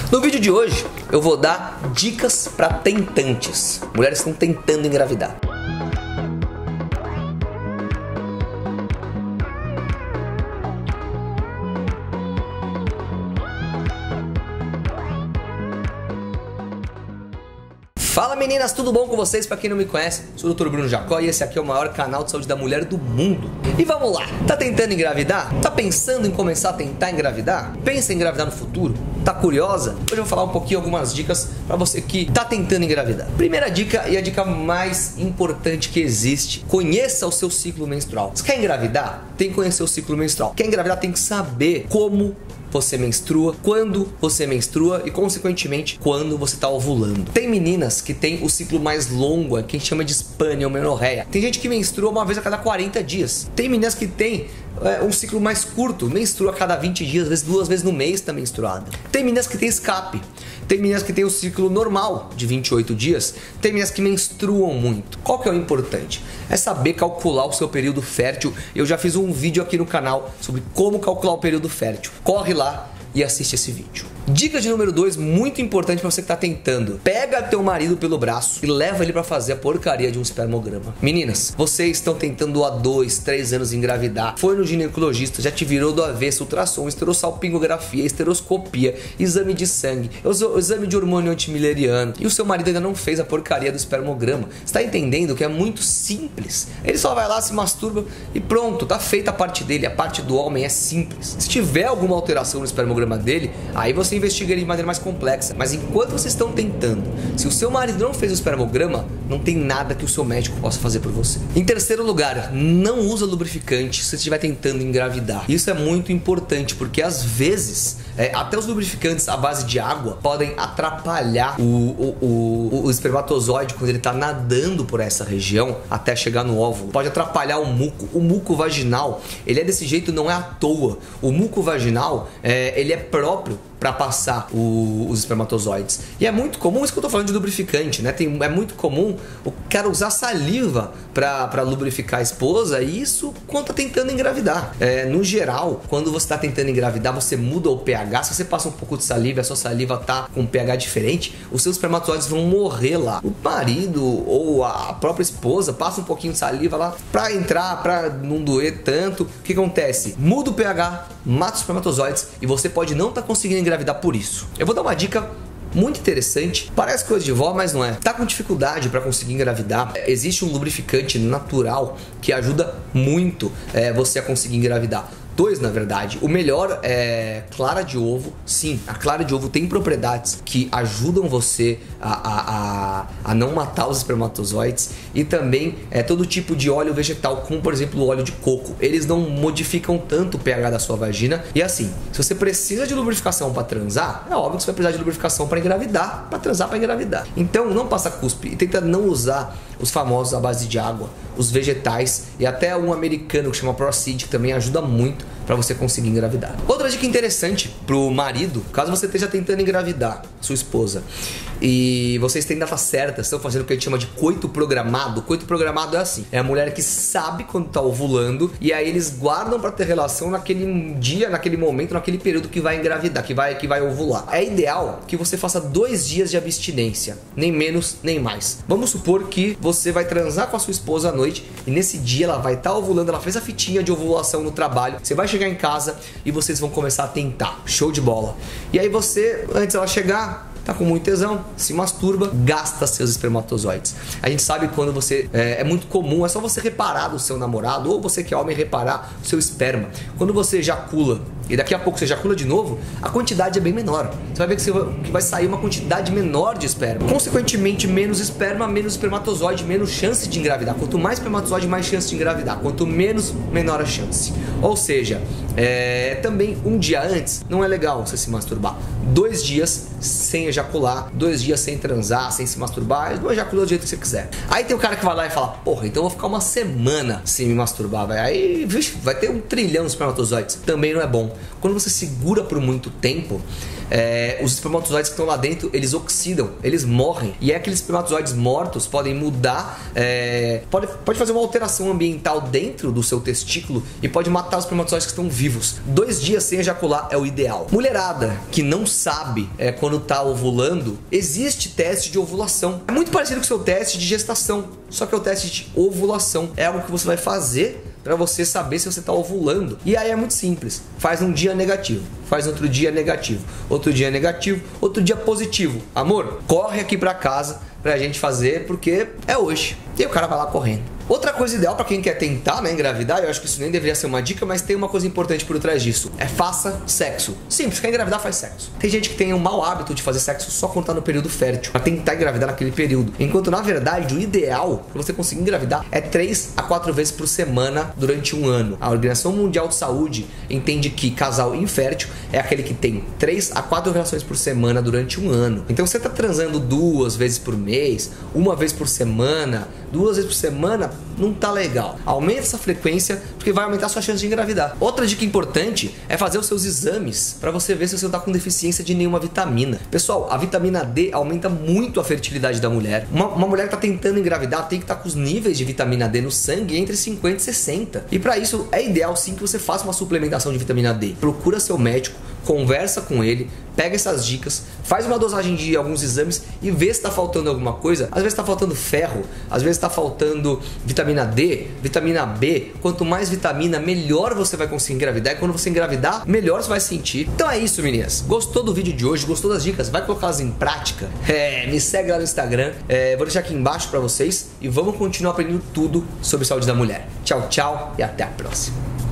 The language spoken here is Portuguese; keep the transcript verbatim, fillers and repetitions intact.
No vídeo de hoje eu vou dar dicas para tentantes, mulheres que estão tentando engravidar. Fala meninas, tudo bom com vocês? Pra quem não me conhece, sou o doutor Bruno Jacó e esse aqui é o maior canal de saúde da mulher do mundo. E vamos lá, tá tentando engravidar? Tá pensando em começar a tentar engravidar? Pensa em engravidar no futuro? Tá curiosa? Hoje eu vou falar um pouquinho, algumas dicas pra você que tá tentando engravidar. Primeira dica e a dica mais importante que existe: conheça o seu ciclo menstrual. Você quer engravidar? Tem que conhecer o ciclo menstrual. Quer engravidar? Tem que saber como você menstrua, quando você menstrua e, consequentemente, quando você está ovulando. Tem meninas que tem o ciclo mais longo, que a gente chama de spânia ou menorreia. Tem gente que menstrua uma vez a cada quarenta dias. Tem meninas que tem é, um ciclo mais curto, menstrua a cada vinte dias, às vezes duas vezes no mês está menstruada. Tem meninas que tem escape. Tem meninas que tem o ciclo normal de vinte e oito dias. Tem meninas que menstruam muito. Qual que é o importante? É saber calcular o seu período fértil. Eu já fiz um vídeo aqui no canal sobre como calcular o período fértil. Corre lá e assiste esse vídeo. Dica de número dois, muito importante para você que está tentando: pega teu marido pelo braço e leva ele para fazer a porcaria de um espermograma. Meninas, vocês estão tentando há dois, três anos engravidar, foi no ginecologista, já te virou do avesso, ultrassom, esterossalpingografia, esteroscopia, exame de sangue, exame de hormônio antimileriano, e o seu marido ainda não fez a porcaria do espermograma. Está entendendo que é muito simples? Ele só vai lá, se masturba e pronto, tá feita a parte dele. A parte do homem é simples. Se tiver alguma alteração no espermograma dele, aí você investiga ele de maneira mais complexa. Mas enquanto vocês estão tentando, se o seu marido não fez o espermograma, não tem nada que o seu médico possa fazer por você. Em terceiro lugar, não usa lubrificante se você estiver tentando engravidar. Isso é muito importante, porque às vezes é, até os lubrificantes à base de água podem atrapalhar o, o, o, o espermatozoide quando ele está nadando por essa região até chegar no óvulo. Pode atrapalhar o muco. O muco vaginal, ele é desse jeito, não é à toa. O muco vaginal, é, ele é próprio para passar o, os espermatozoides. E é muito comum, isso que eu tô falando de lubrificante, né? Tem, é muito comum o cara usar saliva para lubrificar a esposa, e isso quando tá tentando engravidar. É, no geral, quando você tá tentando engravidar, você muda o pH. Se você passa um pouco de saliva e a sua saliva tá com um pH diferente, os seus espermatozoides vão morrer lá. O marido ou a própria esposa passa um pouquinho de saliva lá para entrar, para não doer tanto. O que acontece? Muda o pH, mata os espermatozoides e você pode não estar tá conseguindo engravidar por isso. Eu vou dar uma dica muito interessante, parece coisa de vó, mas não é. Tá com dificuldade para conseguir engravidar? Existe um lubrificante natural que ajuda muito é, você a conseguir engravidar. Dois, na verdade. O melhor é clara de ovo. Sim, a clara de ovo tem propriedades que ajudam você a, a, a, a não matar os espermatozoides. E também é todo tipo de óleo vegetal, como por exemplo o óleo de coco. Eles não modificam tanto o pH da sua vagina. E assim, se você precisa de lubrificação para transar, é óbvio que você vai precisar de lubrificação para engravidar, para transar, para engravidar. Então não passa cuspe e tenta não usar os famosos à base de água, os vegetais, e até um americano que chama Proseed, que também ajuda muito para você conseguir engravidar. Outra dica interessante pro marido, caso você esteja tentando engravidar sua esposa e vocês têm data certa, estão fazendo o que a gente chama de coito programado. Coito programado é assim: é a mulher que sabe quando tá ovulando e aí eles guardam para ter relação naquele dia, naquele momento, naquele período que vai engravidar, que vai, que vai ovular. É ideal que você faça dois dias de abstinência, nem menos nem mais. Vamos supor que você vai transar com a sua esposa à noite e nesse dia ela vai estar tá ovulando, ela fez a fitinha de ovulação no trabalho, você vai chegar em casa e vocês vão começar a tentar. Show de bola. E aí você, antes dela chegar, tá com muito tesão, se masturba, gasta seus espermatozoides. A gente sabe quando você, é, é muito comum, é só você reparar do seu namorado, ou você que é homem reparar o seu esperma. Quando você ejacula e daqui a pouco você ejacula de novo, a quantidade é bem menor. Você vai ver que, você vai, que vai sair uma quantidade menor de esperma. Consequentemente, menos esperma, menos espermatozoide, menos chance de engravidar. Quanto mais espermatozoide, mais chance de engravidar. Quanto menos, menor a chance. Ou seja, é, também um dia antes não é legal você se masturbar. Dois dias sem ejacular, dois dias sem transar, sem se masturbar, não ejacula do jeito que você quiser. Aí tem o cara que vai lá e fala: porra, então eu vou ficar uma semana sem me masturbar, véio. Aí vixe, vai ter um trilhão de espermatozoides. Também não é bom. Quando você segura por muito tempo, é, os espermatozoides que estão lá dentro, eles oxidam, eles morrem. E é aqueles espermatozoides mortos podem mudar, é, pode, pode fazer uma alteração ambiental dentro do seu testículo e pode matar os espermatozoides que estão vivos. Dois dias sem ejacular é o ideal. Mulherada que não sabe é, quando tá ovulando, existe teste de ovulação. É muito parecido com o seu teste de gestação, só que é o teste de ovulação. É algo que você vai fazer para você saber se você está ovulando. E aí é muito simples. Faz um dia negativo, faz outro dia negativo, outro dia negativo, outro dia positivo. Amor, corre aqui para casa pra gente fazer, porque é hoje. E o cara vai lá correndo. Outra coisa ideal para quem quer tentar, né, engravidar, eu acho que isso nem deveria ser uma dica, mas tem uma coisa importante por trás disso. É faça sexo. Simples, quer engravidar, faz sexo. Tem gente que tem um mau hábito de fazer sexo só quando tá no período fértil, pra tentar engravidar naquele período. Enquanto, na verdade, o ideal para você conseguir engravidar é três a quatro vezes por semana durante um ano. A Organização Mundial de Saúde entende que casal infértil é aquele que tem três a quatro relações por semana durante um ano. Então, você tá transando duas vezes por mês, uma vez por semana, duas vezes por semana, não tá legal. Aumenta essa frequência porque vai aumentar a sua chance de engravidar. Outra dica importante é fazer os seus exames para você ver se você não tá com deficiência de nenhuma vitamina. Pessoal, a vitamina D aumenta muito a fertilidade da mulher. Uma, uma mulher que tá tentando engravidar tem que estar tá com os níveis de vitamina D no sangue entre cinquenta e sessenta. E para isso é ideal sim que você faça uma suplementação de vitamina D. Procura seu médico, conversa com ele, pega essas dicas, faz uma dosagem de alguns exames e vê se está faltando alguma coisa. Às vezes está faltando ferro, às vezes está faltando vitamina D, vitamina B. Quanto mais vitamina, melhor você vai conseguir engravidar. E quando você engravidar, melhor você vai sentir. Então é isso, meninas. Gostou do vídeo de hoje? Gostou das dicas? Vai colocá-las em prática? É, me segue lá no Instagram. É, vou deixar aqui embaixo para vocês e vamos continuar aprendendo tudo sobre saúde da mulher. Tchau, tchau e até a próxima.